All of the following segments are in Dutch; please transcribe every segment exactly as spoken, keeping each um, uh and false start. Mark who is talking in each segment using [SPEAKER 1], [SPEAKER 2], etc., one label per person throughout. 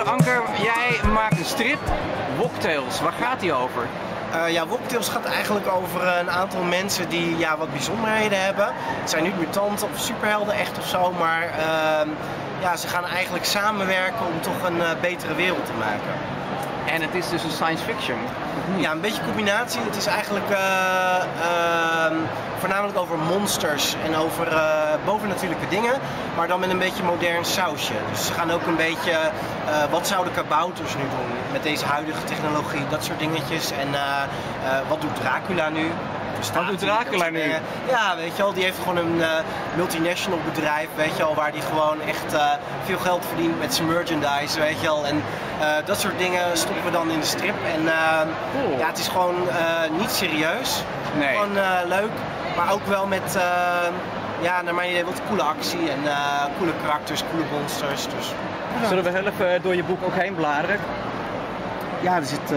[SPEAKER 1] Anker, jij maakt een strip, Woktails. Waar gaat die over?
[SPEAKER 2] Uh, ja, Woktails gaat eigenlijk over een aantal mensen die ja, wat bijzonderheden hebben. Het zijn niet mutanten of superhelden echt of zo, maar uh, ja, ze gaan eigenlijk samenwerken om toch een uh, betere wereld te maken.
[SPEAKER 1] En het is dus een science fiction?
[SPEAKER 2] Ja, een beetje combinatie. Het is eigenlijk uh, uh, voornamelijk over monsters en over uh, bovennatuurlijke dingen, maar dan met een beetje modern sausje. Dus ze gaan ook een beetje, uh, wat zouden kabouters nu doen met deze huidige technologie, dat soort dingetjes. En uh, uh, wat doet Dracula nu?
[SPEAKER 1] Wat doet Dracula nu?
[SPEAKER 2] Ja, weet je wel, die heeft gewoon een uh, multinational bedrijf, weet je wel, waar die gewoon echt uh, veel geld verdient met zijn merchandise, weet je wel. En uh, dat soort dingen stoppen we dan in de strip. En uh, cool. Ja, het is gewoon uh, niet serieus,
[SPEAKER 1] nee.
[SPEAKER 2] Gewoon uh, leuk, maar ook wel met, uh, ja, naar mijn idee wat coole actie en uh, coole karakters, coole monsters. Dus.
[SPEAKER 1] Zullen we heel even door je boek ook heen bladeren?
[SPEAKER 2] Ja, er zit... Uh,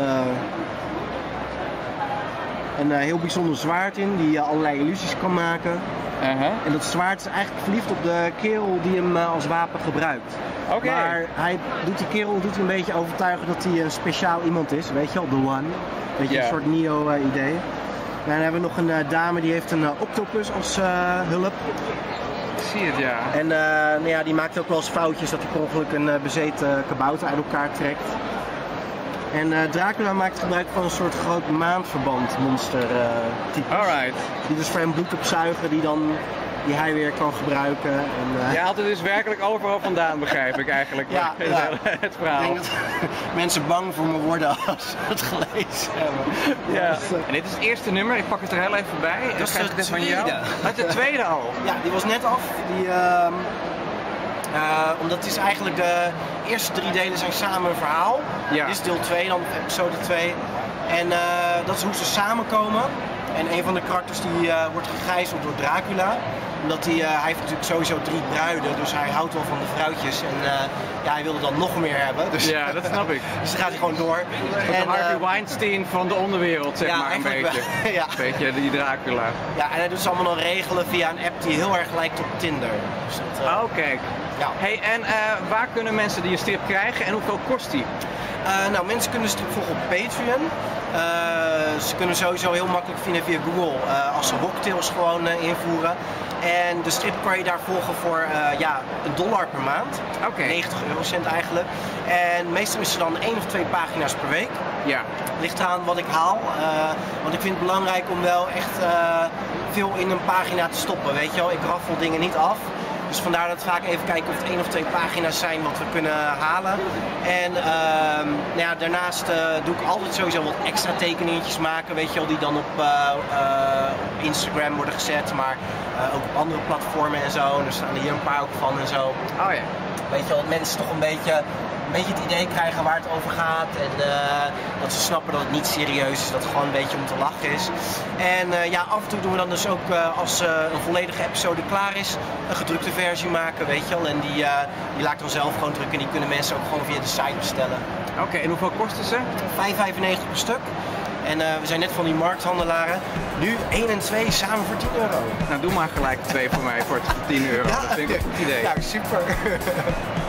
[SPEAKER 2] een uh, heel bijzonder zwaard in die uh, allerlei illusies kan maken.
[SPEAKER 1] Uh-huh. En
[SPEAKER 2] dat zwaard is eigenlijk verliefd op de kerel die hem uh, als wapen gebruikt.
[SPEAKER 1] Okay.
[SPEAKER 2] Maar hij doet die kerel doet hij een beetje overtuigen dat hij een speciaal iemand is, weet je wel, the one. Weet je, yeah. Een soort Neo-idee. Uh, en dan hebben we nog een uh, dame die heeft een uh, octopus als uh, hulp.
[SPEAKER 1] Ik zie het, ja.
[SPEAKER 2] En uh, nou ja, die maakt ook wel eens foutjes dat hij per ongeluk een uh, bezeten kabouter uit elkaar trekt. En uh, Dracula maakt gebruik van een soort groot maandverband monster uh, type.
[SPEAKER 1] Alright.
[SPEAKER 2] Die dus voor hem bloed opzuigen die dan die hij weer kan gebruiken. En, uh...
[SPEAKER 1] Je haalt het dus werkelijk overal vandaan, begrijp ik eigenlijk.
[SPEAKER 2] Ja, ja.
[SPEAKER 1] Het verhaal.
[SPEAKER 2] Ik denk dat mensen bang voor me worden als ze het gelezen hebben.
[SPEAKER 1] Ja. Dus, uh... En dit is het eerste nummer, ik pak het er heel even bij.
[SPEAKER 2] Dat is de tweede. Van jou.
[SPEAKER 1] Uit de tweede al?
[SPEAKER 2] Ja, die was net af. Die, uh... Uh, omdat het is eigenlijk de eerste drie delen zijn samen een verhaal.
[SPEAKER 1] Ja.
[SPEAKER 2] Dit is deel twee, dan episode twee. En uh, dat is hoe ze samenkomen. En een van de karakters die uh, wordt gegijzeld door Dracula. Omdat hij, uh, hij heeft natuurlijk sowieso drie bruiden, dus hij houdt wel van de vrouwtjes. En uh, ja, hij wilde dan nog meer hebben. Dus,
[SPEAKER 1] ja, dat snap ik.
[SPEAKER 2] Dus dan gaat hij gewoon door.
[SPEAKER 1] En, de Harvey uh, Weinstein van de onderwereld, zeg
[SPEAKER 2] ja,
[SPEAKER 1] maar, een beetje.
[SPEAKER 2] ja.
[SPEAKER 1] Een beetje die Dracula.
[SPEAKER 2] Ja, en hij doet ze allemaal nog regelen via een app die heel erg lijkt op Tinder. Dus dat, uh,
[SPEAKER 1] oh, kijk. Ja. Hey, en uh, waar kunnen mensen die een strip krijgen en hoeveel kost die?
[SPEAKER 2] Uh, nou, mensen kunnen de strip volgen op Patreon. Uh, ze kunnen sowieso heel makkelijk vinden via Google uh, als ze Woktails gewoon uh, invoeren. En de strip kan je daar volgen voor uh, ja, een dollar per maand.
[SPEAKER 1] Okay.
[SPEAKER 2] negentig eurocent eigenlijk. En meestal is er dan één of twee pagina's per week.
[SPEAKER 1] Ja.
[SPEAKER 2] Ligt eraan wat ik haal. Uh, want ik vind het belangrijk om wel echt uh, veel in een pagina te stoppen. Weet je wel, ik raffel dingen niet af. Dus vandaar dat we vaak even kijken of het één of twee pagina's zijn wat we kunnen halen. En uh, nou ja, daarnaast uh, doe ik altijd sowieso wat extra tekeningetjes maken, weet je wel, die dan op uh, uh, Instagram worden gezet, maar uh, ook op andere platformen en zo. En er staan er hier een paar ook van en zo.
[SPEAKER 1] Oh ja.
[SPEAKER 2] Weet je wel, dat mensen toch een beetje, een beetje het idee krijgen waar het over gaat. En uh, dat ze snappen dat het niet serieus is, dat het gewoon een beetje om te lachen is. En uh, ja, af en toe doen we dan dus ook uh, als uh, een volledige episode klaar is, een gedrukte versie maken, weet je wel. En die, uh, die laat ik dan zelf gewoon drukken en die kunnen mensen ook gewoon via de site bestellen.
[SPEAKER 1] Oké, okay, en hoeveel kosten ze?
[SPEAKER 2] vijf vijfennegentig per stuk. En uh, we zijn net van die markthandelaren. Nu één en twee samen voor tien euro.
[SPEAKER 1] Nou, doe maar gelijk twee voor mij voor tien euro.
[SPEAKER 2] Ja?
[SPEAKER 1] Dat vind ik een goed idee.
[SPEAKER 2] Ja, super.